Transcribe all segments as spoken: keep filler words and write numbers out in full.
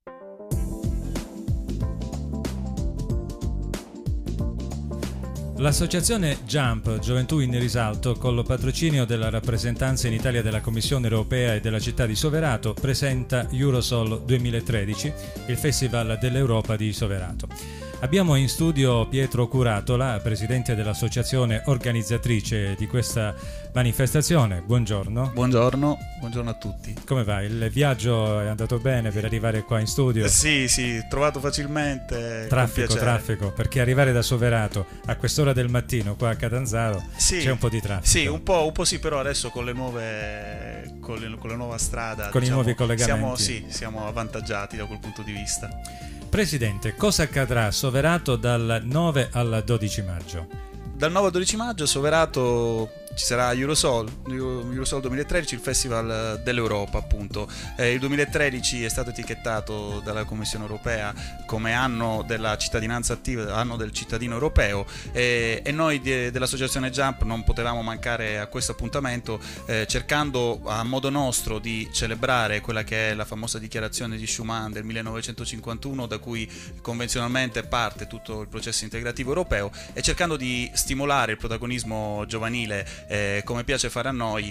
L'associazione Jump, Gioventù in Risalto, con il patrocinio della rappresentanza in Italia della Commissione Europea e della città di Soverato, presenta Eurosol duemilatredici, il Festival dell'Europa di Soverato. Abbiamo in studio Pietro Curatola, presidente dell'associazione organizzatrice di questa manifestazione. Buongiorno. Buongiorno, buongiorno a tutti. Come va? Il viaggio è andato bene per arrivare qua in studio? Eh sì, sì, trovato facilmente. Traffico, traffico, perché arrivare da Soverato a quest'ora del mattino qua a Catanzaro sì, c'è un po' di traffico. Sì, un po', un po' sì, però adesso con le nuove, con, le, con la nuova strada, con diciamo, i nuovi collegamenti, siamo, sì, siamo avvantaggiati da quel punto di vista. Presidente, cosa accadrà a Soverato dal nove al dodici maggio? Dal nove al dodici maggio a Soverato ci sarà Eurosol, Eurosol duemilatredici, il Festival dell'Europa appunto. Eh, il duemilatredici è stato etichettato dalla Commissione Europea come anno della cittadinanza attiva, anno del cittadino europeo, eh, e noi de, dell'associazione Jump non potevamo mancare a questo appuntamento, eh, cercando a modo nostro di celebrare quella che è la famosa dichiarazione di Schuman del millenovecentocinquantuno, da cui convenzionalmente parte tutto il processo integrativo europeo, e cercando di stimolare il protagonismo giovanile, Eh, come piace fare a noi,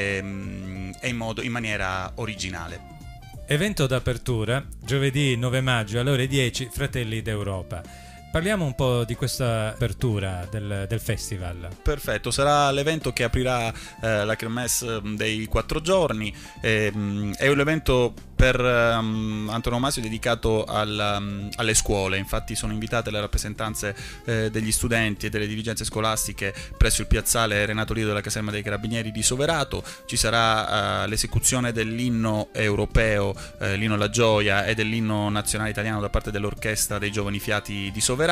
ehm, e in, modo, in maniera originale. Evento d'apertura, giovedì nove maggio alle ore dieci, Fratelli d'Europa. Parliamo un po' di questa apertura del, del festival. Perfetto, sarà l'evento che aprirà eh, la kermesse dei quattro giorni. Eh, è un evento per um, antonomasia dedicato al, um, alle scuole. Infatti sono invitate le rappresentanze eh, degli studenti e delle dirigenze scolastiche presso il piazzale Renato Lido della caserma dei Carabinieri di Soverato. Ci sarà uh, l'esecuzione dell'inno europeo, eh, l'inno alla gioia, e dell'inno nazionale italiano da parte dell'orchestra dei Giovani Fiati di Soverato.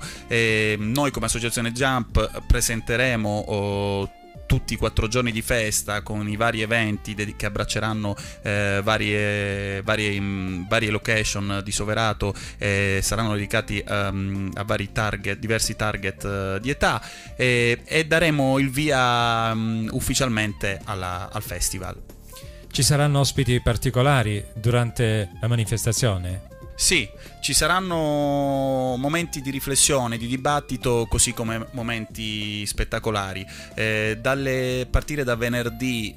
E noi come associazione Jump presenteremo oh, tutti i quattro giorni di festa con i vari eventi che abbracceranno eh, varie, varie, mh, varie location di Soverato, e saranno dedicati um, a vari target, diversi target uh, di età, e, e daremo il via um, ufficialmente alla, al festival. Ci saranno ospiti particolari durante la manifestazione? Sì, ci saranno momenti di riflessione, di dibattito, così come momenti spettacolari. Eh, dalle, partire da venerdì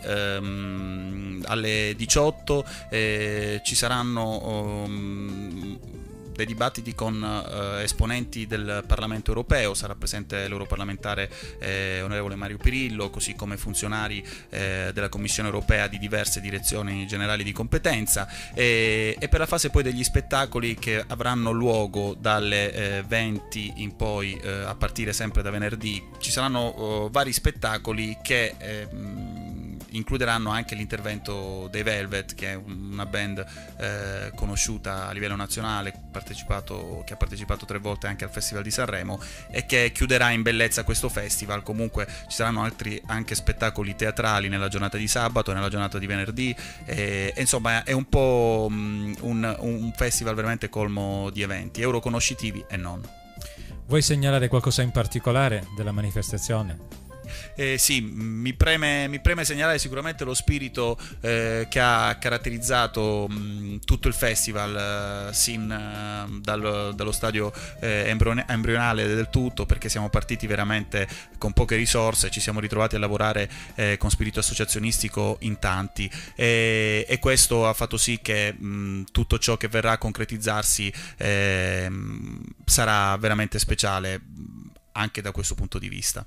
ehm, alle diciotto eh, ci saranno um, dei dibattiti con eh, esponenti del Parlamento europeo. Sarà presente l'europarlamentare eh, onorevole Mario Pirillo, così come funzionari eh, della Commissione europea di diverse direzioni generali di competenza, e, e per la fase poi degli spettacoli che avranno luogo dalle eh, venti in poi, eh, a partire sempre da venerdì, ci saranno oh, vari spettacoli che eh, includeranno anche l'intervento dei Velvet, che è una band eh, conosciuta a livello nazionale, partecipato, che ha partecipato tre volte anche al Festival di Sanremo, e che chiuderà in bellezza questo festival. Comunque ci saranno altri anche spettacoli teatrali nella giornata di sabato e nella giornata di venerdì, e, e insomma è un po' um, un, un festival veramente colmo di eventi, euroconoscitivi e non. Vuoi segnalare qualcosa in particolare della manifestazione? Eh, sì, mi preme, mi preme segnalare sicuramente lo spirito eh, che ha caratterizzato mh, tutto il festival, eh, sin eh, dal, dallo stadio eh, embrionale del tutto, perché siamo partiti veramente con poche risorse, ci siamo ritrovati a lavorare eh, con spirito associazionistico in tanti, e, e questo ha fatto sì che mh, tutto ciò che verrà a concretizzarsi eh, sarà veramente speciale anche da questo punto di vista.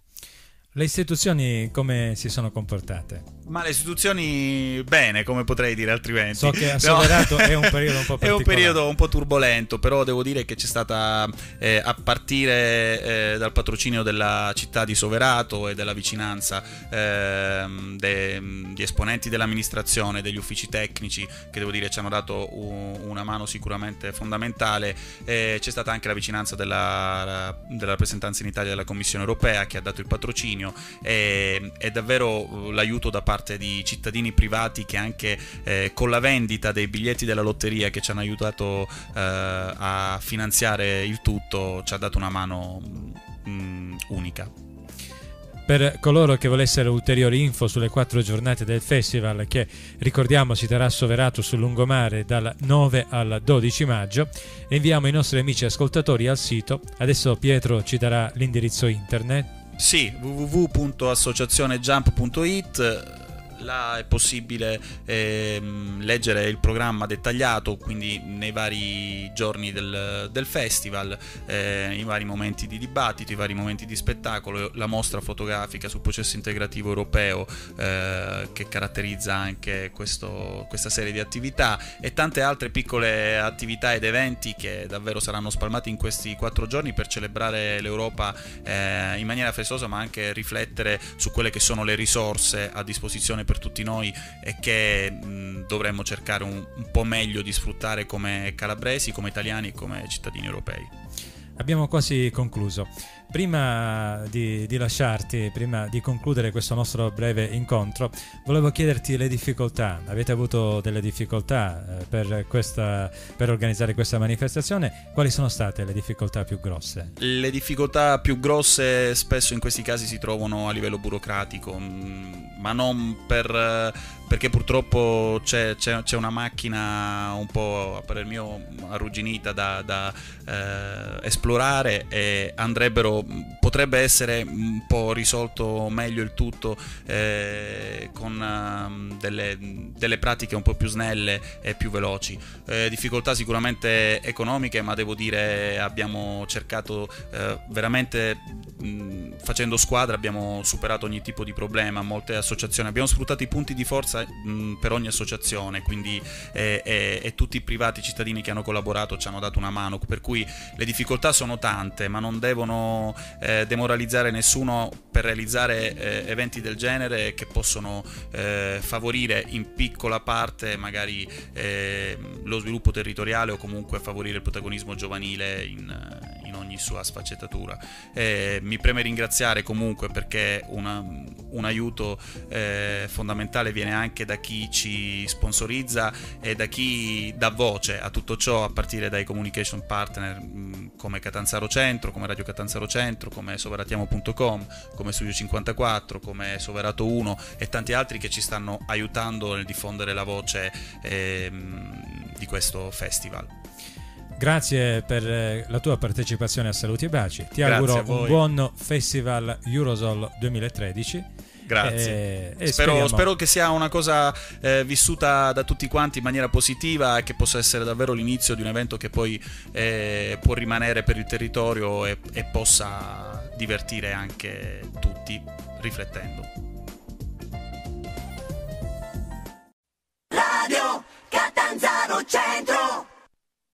Le istituzioni come si sono comportate? Ma le istituzioni bene, come potrei dire altrimenti. So che a Soverato no. È un periodo un po' particolare. È un periodo un po' turbolento, però devo dire che c'è stata, eh, a partire eh, dal patrocinio della città di Soverato e della vicinanza eh, degli esponenti dell'amministrazione, degli uffici tecnici, che devo dire ci hanno dato un, una mano sicuramente fondamentale, eh, c'è stata anche la vicinanza della, della rappresentanza in Italia della Commissione Europea, che ha dato il patrocinio, e, e davvero l'aiuto da parte di cittadini privati, che anche eh, con la vendita dei biglietti della lotteria, che ci hanno aiutato eh, a finanziare il tutto, ci ha dato una mano mh, unica. Per coloro che volessero ulteriori info sulle quattro giornate del festival, che ricordiamo si terrà a Soverato sul lungomare dal nove al dodici maggio, inviamo i nostri amici ascoltatori al sito. Adesso Pietro ci darà l'indirizzo internet. Sì, w w w punto associazione jump punto it. Là è possibile eh, leggere il programma dettagliato, quindi nei vari giorni del, del festival, eh, i vari momenti di dibattito, i vari momenti di spettacolo, la mostra fotografica sul processo integrativo europeo eh, che caratterizza anche questo, questa serie di attività, e tante altre piccole attività ed eventi che davvero saranno spalmati in questi quattro giorni per celebrare l'Europa eh, in maniera festosa, ma anche riflettere su quelle che sono le risorse a disposizione per tutti noi e che mh, dovremmo cercare un, un po' meglio di sfruttare come calabresi, come italiani e come cittadini europei. Abbiamo quasi concluso. Prima di, di lasciarti, prima di concludere questo nostro breve incontro, volevo chiederti le difficoltà. Avete avuto delle difficoltà eh, per, questa, per organizzare questa manifestazione? Quali sono state le difficoltà più grosse? Le difficoltà più grosse spesso in questi casi si trovano a livello burocratico, ma non per... perché purtroppo c'è, c'è, c'è una macchina un po', a parer mio, arrugginita da, da eh, esplorare, e andrebbero, potrebbe essere un po' risolto meglio il tutto eh, con uh, delle, delle pratiche un po' più snelle e più veloci. Eh, difficoltà sicuramente economiche, ma devo dire abbiamo cercato eh, veramente, mh, facendo squadra, abbiamo superato ogni tipo di problema. Molte associazioni, abbiamo sfruttato i punti di forza per ogni associazione, quindi eh, eh, e tutti i privati cittadini che hanno collaborato ci hanno dato una mano, per cui le difficoltà sono tante, ma non devono eh, demoralizzare nessuno per realizzare eh, eventi del genere, che possono eh, favorire in piccola parte magari eh, lo sviluppo territoriale, o comunque favorire il protagonismo giovanile in in ogni sua sfaccettatura. Eh, mi preme ringraziare comunque, perché una, un aiuto eh, fondamentale viene anche da chi ci sponsorizza e da chi dà voce a tutto ciò, a partire dai communication partner mh, come Catanzaro Centro, come Radio Catanzaro Centro, come soveratiamo punto com, come Studio cinquantaquattro, come Soverato uno e tanti altri che ci stanno aiutando nel diffondere la voce eh, di questo festival. Grazie per la tua partecipazione a Saluti e Baci. Ti Grazie auguro un buon Festival Eurosol duemilatredici. Grazie. E, e spero, spero che sia una cosa eh, vissuta da tutti quanti in maniera positiva, e che possa essere davvero l'inizio di un evento che poi eh, può rimanere per il territorio e, e possa divertire anche tutti riflettendo.